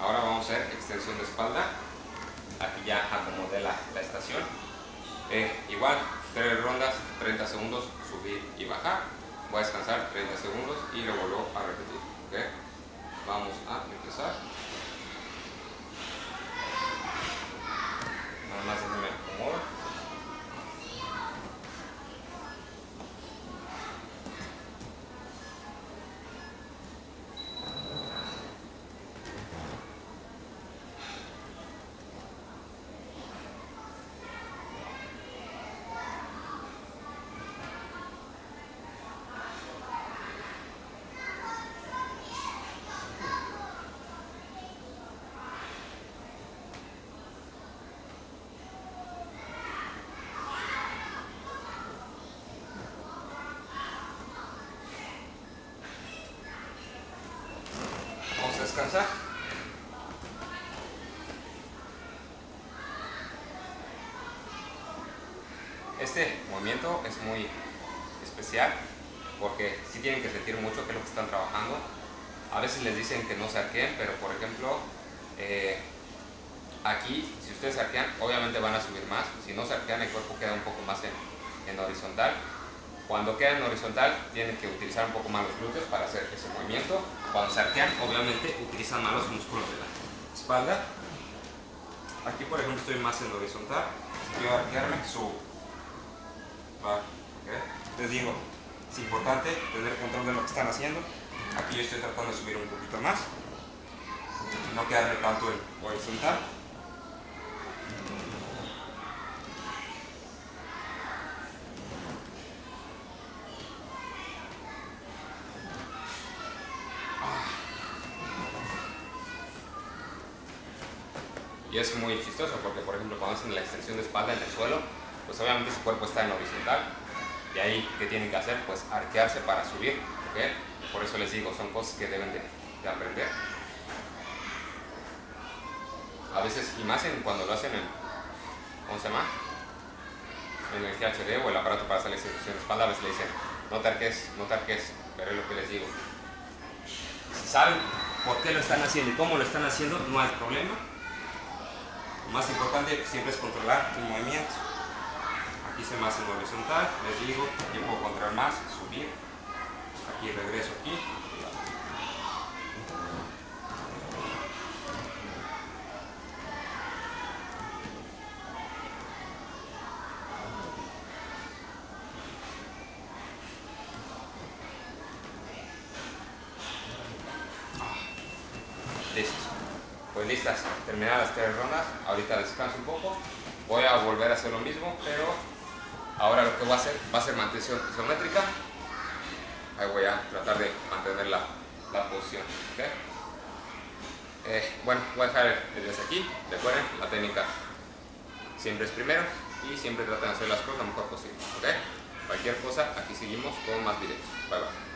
Ahora vamos a hacer extensión de espalda. Aquí ya acomodé la estación. Igual, 3 rondas, 30 segundos, subir y bajar. Voy a descansar 30 segundos y lo vuelvo a repetir. ¿Okay? Vamos a empezar. Nada más déjenme acomodo. Vamos a descansar. Este movimiento es muy especial porque sí tienen que sentir mucho qué es lo que están trabajando. A veces les dicen que no se arqueen, pero por ejemplo, aquí si ustedes se arquean, obviamente van a subir más. Si no se arquean, el cuerpo queda un poco más en horizontal. Cuando queda en horizontal, tienen que utilizar un poco más los glúteos para hacer ese movimiento. Cuando se arquean, obviamente utilizan más los músculos de la espalda. Aquí, por ejemplo, estoy más en horizontal. Si quiero arquearme, subo. ¿Okay? Les digo, es importante tener control de lo que están haciendo. Aquí yo estoy tratando de subir un poquito más, no quedarme tanto en horizontal. Y es muy chistoso porque, por ejemplo, cuando hacen la extensión de espalda en el suelo, pues obviamente su cuerpo está en horizontal. Y ahí, ¿qué tienen que hacer? Pues arquearse para subir. ¿Okay? Por eso les digo, son cosas que deben de aprender. A veces, y más cuando lo hacen en, ¿cómo se llama? En el GHD o el aparato para hacer la extensión de espalda, a veces le dicen, no te arques, no te arques, pero es lo que les digo. Si saben por qué lo están haciendo y cómo lo están haciendo, no hay problema. Lo más importante siempre es controlar el movimiento. Aquí hice más en horizontal, les digo, aquí puedo controlar más, subir, aquí regreso aquí. Listo. Pues listas, terminadas las 3 rondas, ahorita descanso un poco, voy a volver a hacer lo mismo, pero ahora lo que voy a hacer va a ser mantención isométrica. Ahí voy a tratar de mantener la posición. ¿Okay? Bueno, voy a dejar desde aquí. Recuerden, la técnica siempre es primero y siempre traten de hacer las cosas lo mejor posible. ¿Okay? Cualquier cosa, aquí seguimos con más videos. Bye bye.